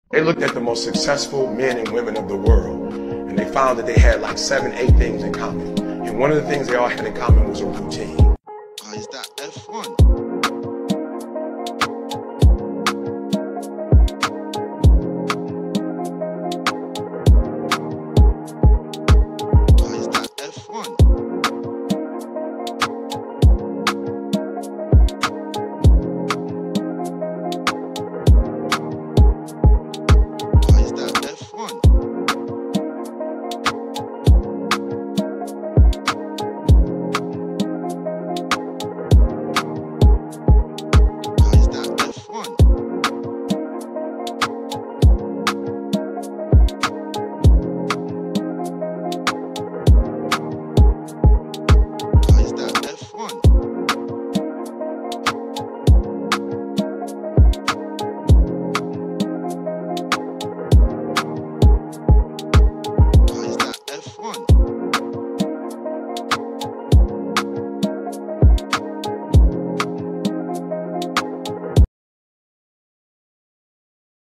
They looked at the most successful men and women of the world, and they found that they had like 7, 8 things in common. And one of the things they all had in common was a routine. Is that F1?